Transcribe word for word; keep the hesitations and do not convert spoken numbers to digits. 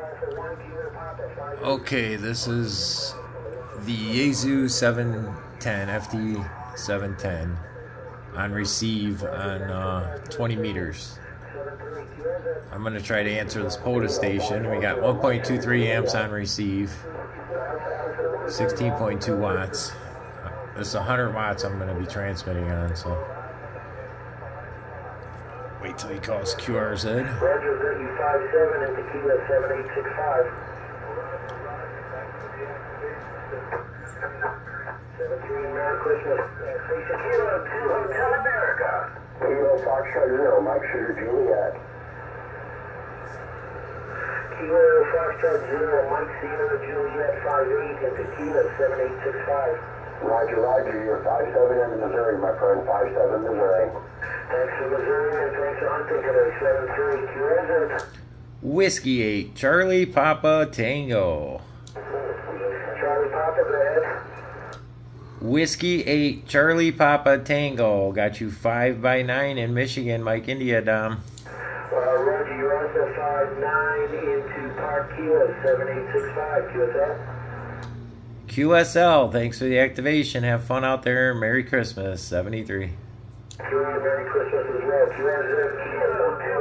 Okay, this is the Yaesu seven ten F T seven ten on receive on uh, twenty meters. I'm going to try to answer this POTA station. We got one point two three amps on receive, sixteen point two watts. This is one hundred watts I'm going to be transmitting on, so wait till he calls Q R Z. Roger, Yaesu F T seven ten and Tequila seven eight six five. seven three, Merry Christmas. Tequila two Hotel America. Kilo Foxtrot zero, Mike Sugar Juliet. Kilo Foxtrot zero, Mike Sierra Juliet five eight and Tequila seven eight six five. Roger, Roger, you're five seven in Missouri, my friend, five seven Missouri. Thanks for Missouri and thanks for hunting today, seven three, Q R Z. Whiskey eight, Charlie Papa Tango. Charlie Papa, go ahead. Whiskey eight, Charlie Papa Tango. Got you five by nine in Michigan, Mike India, Dom. Uh, Roger, you're also five nine into Park Kilo seven eight six five, Q S L. Q S L, thanks for the activation. Have fun out there. Merry Christmas, seventy-three. Merry Christmas as well. Q R Z, Kilo